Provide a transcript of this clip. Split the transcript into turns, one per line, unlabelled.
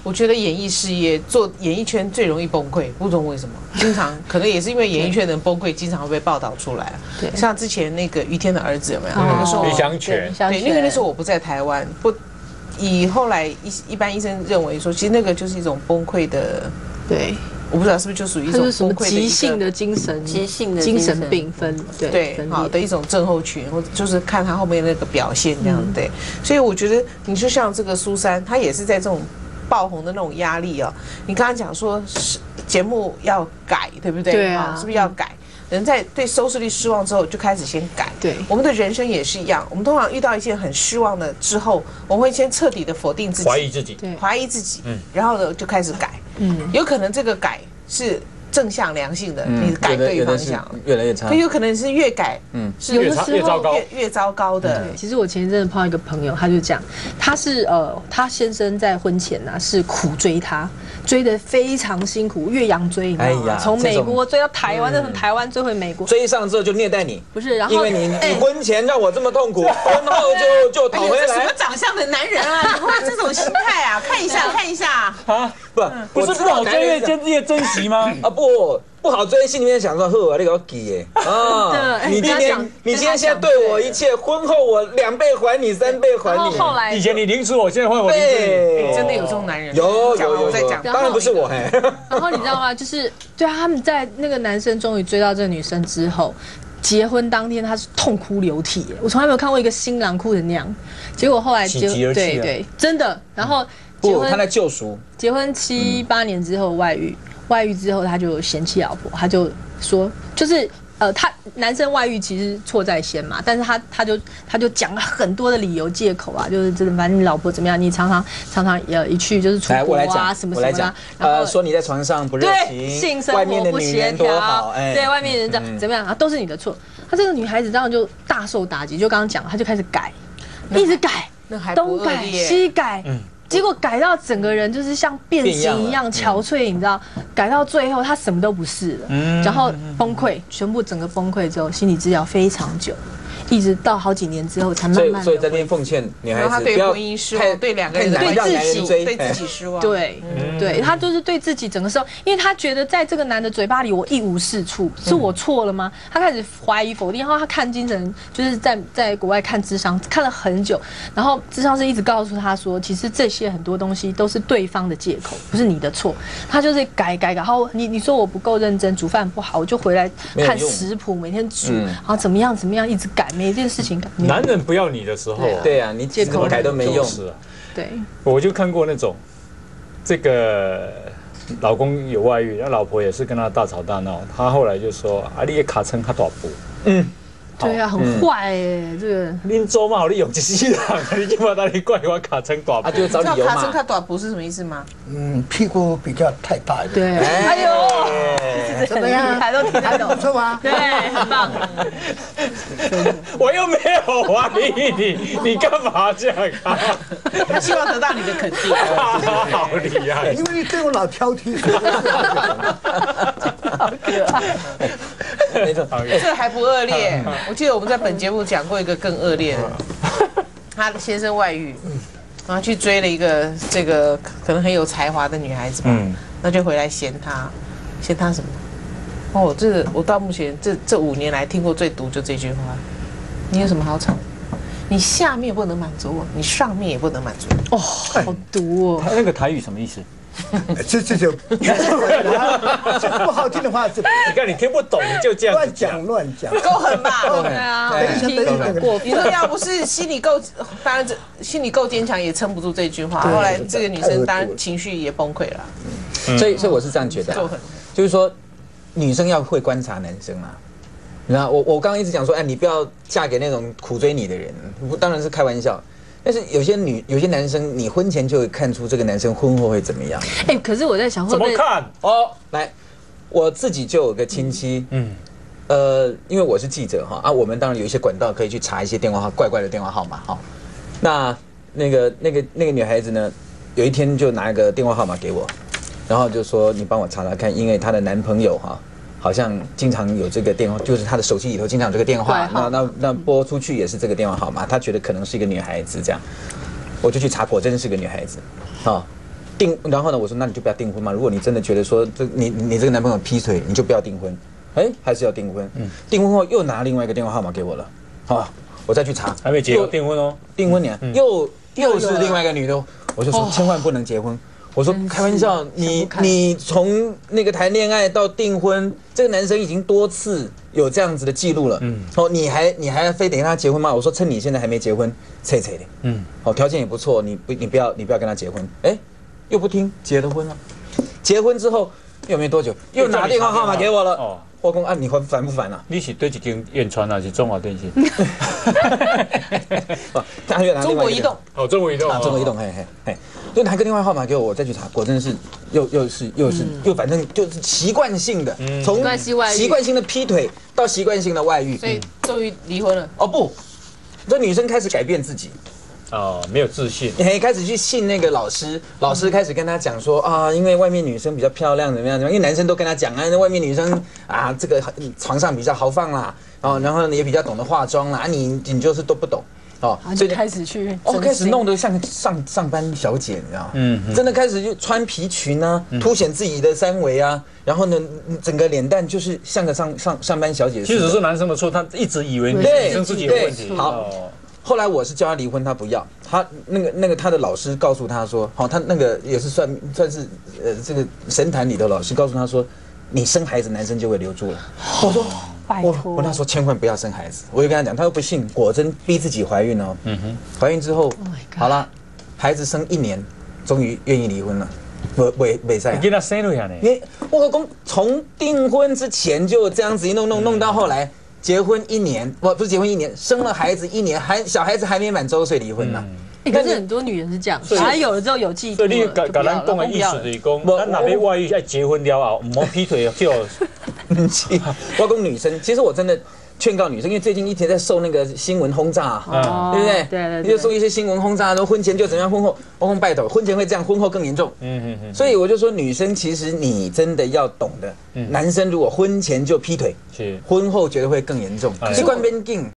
我觉得演艺事业做演艺圈最容易崩溃，不懂为什么，经常可能也是因为演艺圈的人崩溃，经常会被报道出来。对，像之前那个于天的儿子有没有？那个时候
李祥全，
对，因为那时候我不在台湾，以后来一般医生认为说，其实那个就是一种崩溃的，
对。
我不知道是不是就属于一种崩溃的
急性的精神病分
好的一种症候群，或者就是看他后面那个表现这样对。所以我觉得你就像这个苏珊，她也是在这种爆红的那种压力哦。你刚刚讲说是节目要改，对不对？
对啊，
是不是要改？人在对收视率失望之后，就开始先改。
对，
我们的人生也是一样。我们通常遇到一件很失望的之后，我们会先彻底的否定自己，
怀疑自己，
怀疑自己，然后呢就开始改。有可能这个改是正向良性的，你改对方向，
越来越差。
可有可能是越改，
是有的时候
越糟糕的。
其实我前一阵子碰到一个朋友，他就讲，他先生在婚前呢是苦追他，追得非常辛苦，越洋追，你知道吗？从美国追到台湾，再从台湾追回美国，
追上之后就虐待你，
不是？然后
因为你婚前让我这么痛苦，婚后就讨回来。
什么长相的男人啊？你会这种心态啊？看一下
啊，不是不好追越珍惜吗？
啊不好追，心里面想说，呵，那个给耶啊！你今天现在对我一切，婚后我2倍还你3倍还你。
后来
以前你凌迟我，现在换我凌迟
你，真的有这种男人？
有，当然不是我嘿。
然后你知道吗？就是对啊，他们在那个男生终于追到这个女生之后，结婚当天他是痛哭流涕，我从来没有看过一个新郎哭成那样。结果后来对，真的。然后
他在救赎。结
婚7、8年之后外遇之后，他就嫌弃老婆，他就说，就是他男生外遇其实错在先嘛，但是他就讲了很多的理由借口啊，就是真的，反正你老婆怎么样，你常常一去就是出国啊什么什么的，
然后说你在床上不热情，
性生活不协调，对外面人怎么样啊，都是你的错。他这个女孩子这样就大受打击，就刚刚讲，他就开始改，一直改，东改西改。结果改到整个人就是像变形一样憔悴，你知道？改到最后他什么都不是了，然后崩溃，全部整个崩溃之后，心理治疗非常久，一直到好几年之后才慢慢。
所以在这边奉劝女孩子，
他对婚姻失望，对两个人
对
自己失望。
对，他就是对自己整个时候，因为他觉得在这个男的嘴巴里我一无是处，是我错了吗？他开始怀疑否定，然后他看精神，就是在国外看諮商，看了很久，然后諮商师一直告诉他说，其实这些很多东西都是对方的借口，不是你的错。他就是改，然后你说我不够认真，煮饭不好，我就回来看食谱，每天煮，然后怎么样，一直改，每一件事情改。
男人不要你的时候，
对啊，你怎么改都没用。
对，
我就看过那种，这个老公有外遇，那老婆也是跟他大吵大闹，他后来就说啊，你也卡称他大步，
对啊，很坏哎，这个。
恁做嘛好你用一世人，你今嘛哪里怪我卡称大步？
就找理由嘛。
卡称他大步是什么意思吗？
屁股比较太大一
对，
点。
哎呦，怎么样？还都听得懂，
不错吗？
对，很棒。
我又没有怀疑你，你干嘛这样啊？
他希望得到你的肯定。
好厉害！
因为你对我老挑剔。
好可爱。
没错，
这还不恶劣。我记得我们在本节目讲过一个更恶劣的，他的先生外遇，然后去追了一个这个可能很有才华的女孩子吧，那就回来嫌他什么？哦，我到目前这5年来听过最毒就这句话，你有什么好吵？你下面不能满足我，你上面也不能满足我。
哦，好毒哦！
他那个台语什么意思？
这就不好听的话，这
你看你听不懂，你就这样
乱讲，
够狠吧？
对啊，
你说要不是心理够，当然心理够坚强也撑不住这句话。后来这个女生当然情绪也崩溃了。
所以我是这样觉得，就是说女生要会观察男生啊。然后我刚刚一直讲说，哎，你不要嫁给那种苦追你的人，当然是开玩笑。但是有些男生，你婚前就会看出这个男生婚后会怎么样。
哎，可是我在想，
怎么看？
哦，来，我自己就有个亲戚，因为我是记者哈，我们当然有一些管道可以去查一些电话号，怪怪的电话号码哈。那个女孩子呢，有一天就拿一个电话号码给我，然后就说你帮我查查看，因为她的男朋友哈。好像经常有这个电话，就是他的手机里头经常有这个电话，那拨出去也是这个电话号码，他觉得可能是一个女孩子这样，我就去查，果真是个女孩子， 然后呢，我说那你就不要订婚嘛。如果你真的觉得说你这个男朋友劈腿，你就不要订婚。哎，还是要订婚。订婚后又拿另外一个电话号码给我了，好，我再去查，
还没结婚订婚哦，
订婚年又是另外一个女的，我就说千万不能结婚。我说开玩笑，你从那个谈恋爱到订婚，这个男生已经多次有这样子的记录了。哦，你还非得跟他结婚吗？我说趁你现在还没结婚，脆脆的。哦，条件也不错，你不要跟他结婚。哎，又不听，结了婚了。结婚之后又没多久，又拿电话号码给我了。哦，我说你烦不烦啊？
你是对一间远传还是中华电信？
中国移动。
哦，中国移动
啊，中国移动，嘿。就拿个电话号码给我再去查，果真是又反正就是习惯性的，从习惯性的劈腿到习惯性的外遇，
所以终于离婚了。
哦不，这女生开始改变自己。
哦，没有自信，
开始去信那个老师，老师开始跟他讲说啊，因为外面女生比较漂亮，怎么样？因为男生都跟他讲啊，那外面女生啊，这个床上比较豪放啦，然后也比较懂得化妆啦，你就是都不懂。
哦，所以开始去
开始弄得像上班小姐，你知道吗？真的开始就穿皮裙啊，凸显自己的三围啊，然后呢，整个脸蛋就是像个上班小姐。
其实是男生的错，他一直以为女生自己有问题。
好，后来我是叫他离婚，他不要。他那个他的老师告诉他说，好，他那个也是算是这个神坛里的老师告诉他说，你生孩子男生就会留住了。我说。我那时候千万不要生孩子，我就跟他讲，他又不信，果真逼自己怀孕哦。怀孕之后，好了，孩子生1年，终于愿意离婚了。没赛。
给他生了呀呢？
因为我老公从订婚之前就这样子一弄到后来结婚1年，不是结婚1年，生了孩子1年，小孩子还没满周岁离婚呢。
可是很多女人是这样，小孩有了之后有记忆，
所以你甲咱讲的意思就是讲，咱若要外遇，要结婚了后，唔好劈腿就。
我讲女生，其实我真的劝告女生，因为最近一直在受那个新闻轰炸，对不对？
对，
你就受一些新闻轰炸，说婚前就怎样，婚后我讲拜托，婚前会这样，婚后更严重。所以我就说，女生其实你真的要懂得，男生如果婚前就劈腿，婚后觉得会更严重。去关边境。